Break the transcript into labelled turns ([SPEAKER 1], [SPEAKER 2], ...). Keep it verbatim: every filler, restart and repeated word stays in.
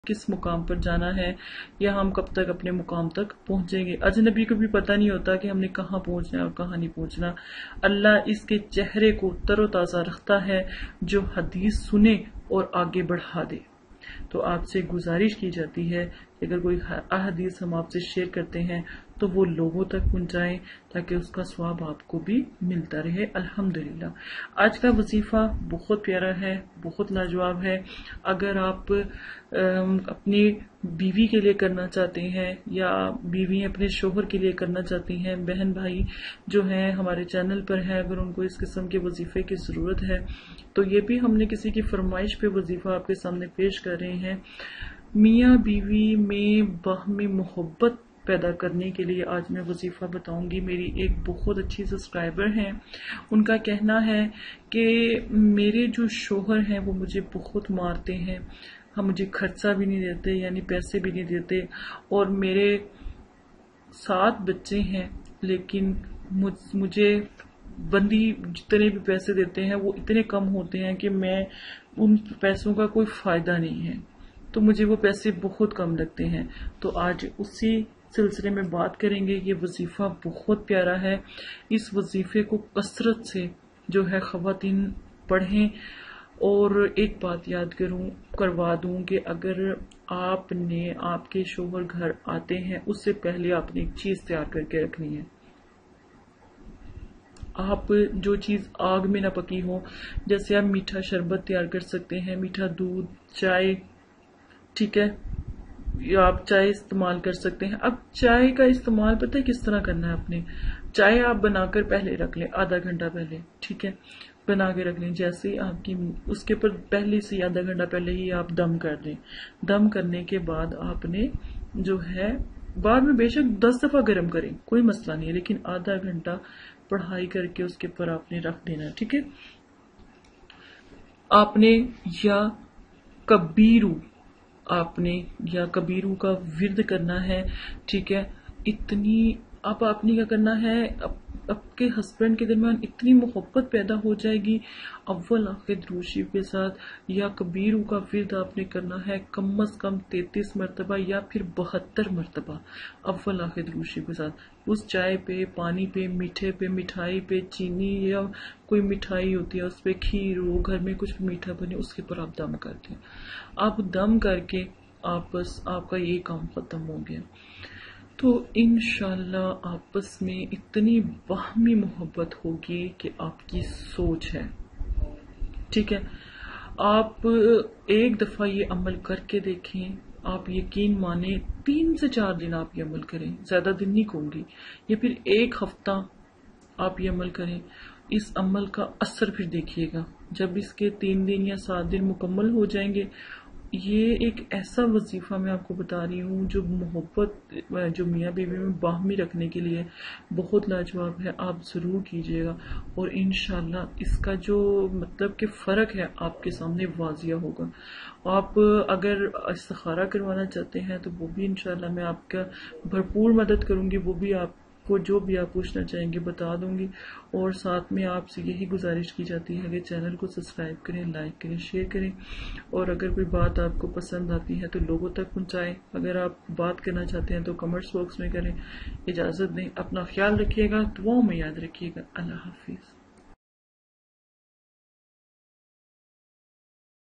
[SPEAKER 1] کس مقام پر جانا ہے یا ہم کب تک اپنے مقام تک پہنچیں گے. اجنبی کو بھی پتہ نہیں ہوتا کہ ہم نے کہاں پہنچنا ہے اور کہاں نہیں پہنچنا. اللہ اس کے چہرے کو تر و تازہ رکھتا ہے جو حدیث سنے اور آگے بڑھا دے. تو آپ سے گزارش کی جاتی ہے کہ اگر کوئی احادیث ہم آپ سے شیئر کرتے ہیں تو وہ لوگوں تک پہنچائیں تاکہ اس کا ثواب آپ کو بھی ملتا رہے. الحمدللہ آج کا وظیفہ بہت پیارا ہے, بہت لاجواب ہے. اگر آپ اپنی بیوی کے لیے کرنا چاہتے ہیں یا بیوی اپنے شوہر کے لیے کرنا چاہتی ہیں, بہن بھائی جو ہیں ہمارے چینل پر ہیں, اگر ان کو اس قسم کے وظیفے کی ضرورت ہے تو یہ بھی ہم نے کسی کی فرمائش پہ وظیفہ آپ کے سامنے پیش کر رہے ہیں. میاں بیوی میں باہمی محبت پیدا کرنے کے لیے آج میں وظیفہ بتاؤں گی. میری ایک بہت اچھی سبسکرائبر ہیں, ان کا کہنا ہے کہ میرے جو شوہر ہیں وہ مجھے بہت مارتے ہیں, ہم مجھے خرچہ بھی نہیں دیتے, یعنی پیسے بھی نہیں دیتے, اور میرے سات بچے ہیں لیکن مجھے بندی جتنے بھی پیسے دیتے ہیں وہ اتنے کم ہوتے ہیں کہ میں ان پیسوں کا کوئی فائدہ نہیں ہے, تو مجھے وہ پیسے بہت کم لگتے ہیں. تو آج اسی سلسلے میں بات کریں گے. یہ وظیفہ بہت پیارا ہے, اس وظیفے کو کثرت سے جو ہے خواتین پڑھیں. اور ایک بات یاد کروں کروا دوں کہ اگر آپ نے آپ کے شوہر گھر آتے ہیں اس سے پہلے آپ نے ایک چیز تیار کر کے رکھنی ہے. آپ جو چیز آگ میں نہ پکی ہو, جیسے آپ میٹھا شربت تیار کر سکتے ہیں, میٹھا دودھ, چائے, ٹھیک ہے, یا آپ چائے استعمال کر سکتے ہیں. اب چائے کا استعمال پتہ ہے کس طرح کرنا ہے آپ نے. چائے آپ بنا کر پہلے رکھ لیں, آدھا گھنٹہ پہلے, ٹھیک ہے, بنا کے رکھ لیں. جیسے ہی آپ کی اس کے پر پہلے سے آدھا گھنٹہ پہلے ہی آپ دم کر دیں. دم کرنے کے بعد آپ نے جو ہے بعد میں بے شک دس دفعہ گرم کریں, کوئی مسئلہ نہیں ہے, لیکن آدھا گھنٹہ پڑھائی کر کے اس کے پر آپ نے رکھ دینا, ٹھیک ہے. آپ نے یا کبیرو آپ نے یا کبیرو کا ورد کرنا ہے, ٹھیک ہے. اتنی اب آپ نے کیا کرنا ہے, آپ کے ہسبینڈ کے درمیان اتنی محبت پیدا ہو جائے گی. اول آخر درود شریف کے ساتھ یا کبیرو کا ورد آپ نے کرنا ہے کم از کم تینتیس مرتبہ یا پھر بہتر مرتبہ اول آخر درود شریف کے ساتھ. اس چائے پہ, پانی پہ, میٹھے پہ, مٹھائی پہ, چینی یا کوئی مٹھائی ہوتی ہے اس پہ, کھیر ہو, گھر میں کچھ میٹھا بنے, اس کے پر آپ دم کر دیں. آپ دم کر کے آپس آپ کا یہ کام ختم ہو گیا. تو انشاءاللہ آپس میں اتنی باہمی محبت ہوگی کہ آپ کی سوچ ہے, ٹھیک ہے. آپ ایک دفعہ یہ عمل کر کے دیکھیں, آپ یقین مانیں تین سے چار دن آپ یہ عمل کریں, زیادہ دن نہیں کہوں گی, یا پھر ایک ہفتہ آپ یہ عمل کریں. اس عمل کا اثر پھر دیکھیے گا جب اس کے تین دن یا سات دن مکمل ہو جائیں گے. یہ ایک ایسا وظیفہ میں آپ کو بتا رہی ہوں جو محبت جو میاں بیوی میں باہمی رکھنے کے لیے بہت لاجواب ہے. آپ ضرور کیجیے گا اور انشاءاللہ اس کا جو مطلب کہ فرق ہے آپ کے سامنے واضح ہوگا. آپ اگر استخارہ کروانا چاہتے ہیں تو وہ بھی انشاءاللہ میں آپ کا بھرپور مدد کروں گی, وہ بھی آپ کو جو بھی آپ پوچھنا چاہیں گے بتا دوں گی. اور ساتھ میں آپ سے یہی گزارش کی جاتی ہے کہ چینل کو سبسکرائب کریں, لائک کریں, شیئر کریں, اور اگر کوئی بات آپ کو پسند آتی ہے تو لوگوں تک پہنچائیں. اگر آپ بات کرنا چاہتے ہیں تو کمنٹس باکس میں کریں. اجازت دیں, اپنا خیال رکھیے گا, دعاؤں میں یاد رکھیے گا. اللہ حافظ.